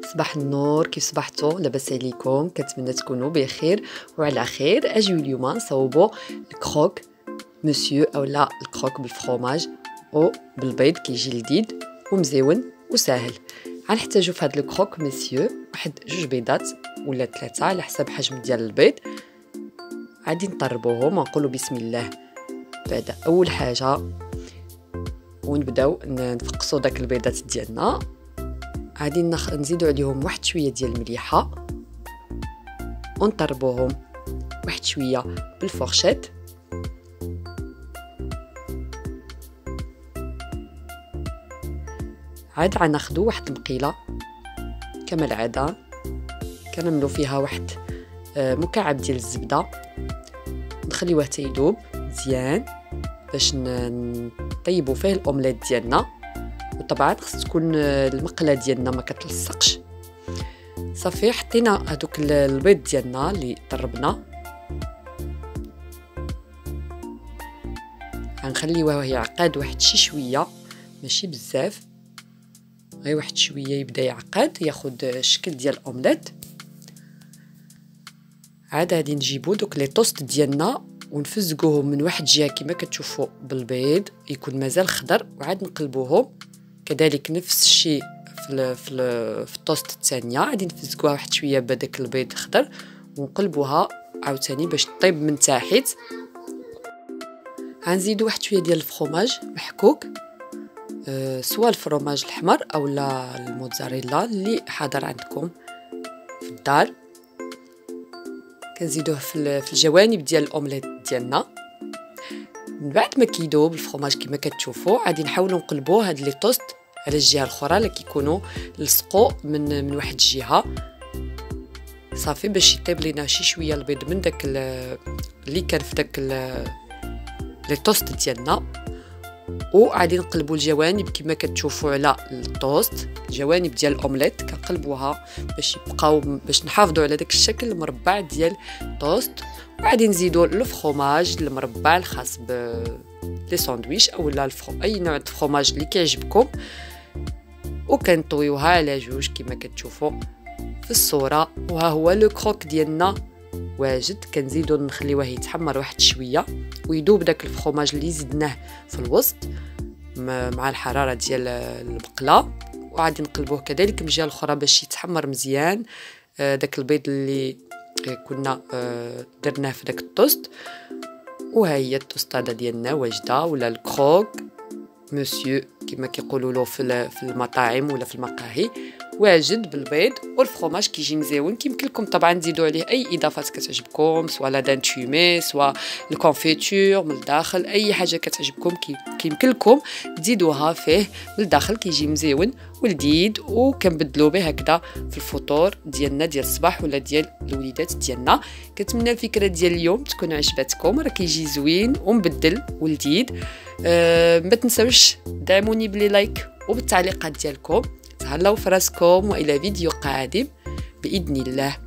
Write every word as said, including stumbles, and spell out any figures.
صباح النور، كيف صبحتوا؟ لاباس عليكم؟ كنتمنى تكونوا بخير وعلى خير. اجيو اليوم نصوبوا الكروك مسيو اولا الكروك بالفرomاج او بالبيض، كيجي لذيذ ومزيون وسهل. غنحتاجوا في هذا الكروك مسيو واحد جوج بيضات ولا ثلاثه على حسب حجم ديال البيض. غادي نطربوهم ونقولوا بسم الله بعد اول حاجه، ونبداو نفقصوا داك البيضات ديالنا. غادي نزيدوا عليهم واحد شويه ديال المليحه ونطربوهم واحد شويه بالفورشيت. عاد غناخذوا واحد المقيله كما العاده، كنملو فيها واحد مكعب ديال الزبده، نخليوه حتى يذوب مزيان باش نطيبوا فيه الاومليت ديالنا. وطبعا خص تكون المقله ديالنا ما كتلصقش. صافي حطينا هذوك البيض ديالنا اللي طربنا، غنخليوه يعقد واحد شي شويه، ماشي بزاف، غير واحد شويه يبدا يعقد ياخذ الشكل ديال الاومليت. عاد غادي نجيبو دوك لي طوست ديالنا ونفزقوهم من واحد جهه كما كتشوفوا بالبيض يكون مازال خضر، وعاد نقلبوهم كذلك نفس الشيء في ال في ال في الطوست الثانيه. غادي نفزقوها واحد شويه بداك البيض خضر ونقلبوها عاوتاني باش طيب من تحت. غنزيدو واحد شويه ديال الفرomاج محكوك، أه سواء الفرomاج الحمر اولا الموتزاريلا اللي حاضر عندكم في الدار. كنزيدوه في في الجوانب ديال الاومليت ديالنا. من بعد ما كيذوب الفرomاج كما كتشوفوا، غادي نحاولوا نقلبوا هاد لي طوست على الجهه الاخرى اللي كيكونوا لصقوا من من واحد الجهه، صافي باش يطيب لينا شي شويه البيض من داك اللي كان في داك لي طوست ديالنا. وغادي نقلبوا الجوانب كما كتشوفوا على الطوست، الجوانب ديال الاومليت كنقلبوها باش يبقاو باش نحافظوا على داك الشكل المربع ديال الطوست. وغادي نزيدوا الفرomاج المربع الخاص ب لي ساندويش اولا الفرو اي نوع د الفرomاج اللي كيعجبكم، وكنطويوها على جوج كما كتشوفوا في الصوره. وها هو لو كروك ديالنا واجد. كنزيدو نخليوه يتحمر واحد شويه ويذوب داك الفرomاج اللي زدناه في الوسط مع الحراره ديال المقله. وغادي نقلبوه كذلك من الجهه الاخرى باش يتحمر مزيان داك البيض اللي كنا درناه في داك الطوست. وها هي الطوستاده ديالنا واجده، ولا الكروك مسيو كما كيقولوا له في في المطاعم ولا في المقاهي، واجد بالبيض والفرomاج كيجي مزيون. كيمكن لكم طبعا تزيدوا عليه اي اضافات كتعجبكم، سواء لا دان تومي سواء الكونفيتور من الداخل، اي حاجه كتعجبكم كيمكن لكم تزيدوها فيه من الداخل، كيجي مزيون ولذيذ. وكنبدلوا به هكذا في الفطور ديالنا ديال الصباح ولا ديال الوليدات ديالنا. كنتمنى الفكره ديال اليوم تكون عجبتكم، راه كيجي زوين ومبدل ولذيذ. أه ما تنساوش دعموني بلي لايك وبالتعليقات ديالكم. تهلاو في راسكم والى فيديو قادم باذن الله.